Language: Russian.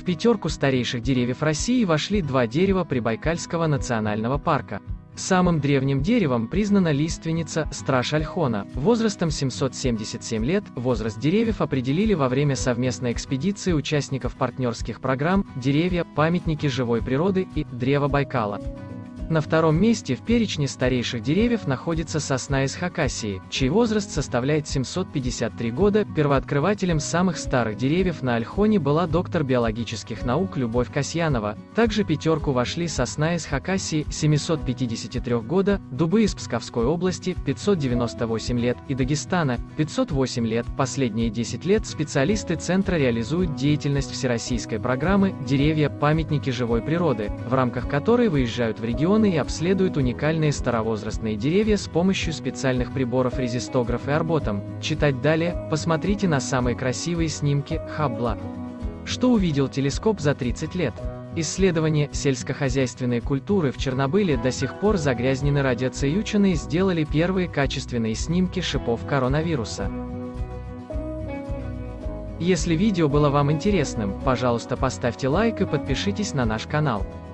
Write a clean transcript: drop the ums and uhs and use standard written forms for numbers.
пятерку старейших деревьев России вошли два дерева Прибайкальского национального парка. Самым древним деревом признана лиственница Страж Ольхона, возрастом 777 лет. Возраст деревьев определили во время совместной экспедиции участников партнерских программ «Деревья, памятники живой природы» и «Древо Байкала». На втором месте в перечне старейших деревьев находится сосна из Хакасии, чей возраст составляет 753 года. Первооткрывателем самых старых деревьев на Ольхоне была доктор биологических наук Любовь Касьянова. Также в пятерку вошли сосна из Хакасии 753 года, дубы из Псковской области 598 лет и Дагестана 508 лет. Последние 10 лет специалисты центра реализуют деятельность всероссийской программы «Деревья, памятники живой природы», в рамках которой выезжают в регион и обследуют уникальные старовозрастные деревья с помощью специальных приборов резистограф и арботом. Читать далее, посмотрите на самые красивые снимки Хаббла. Что увидел телескоп за 30 лет? Исследования сельскохозяйственной культуры в Чернобыле до сих пор загрязнены радиацией. Ученые сделали первые качественные снимки шипов коронавируса. Если видео было вам интересным, пожалуйста, поставьте лайк и подпишитесь на наш канал.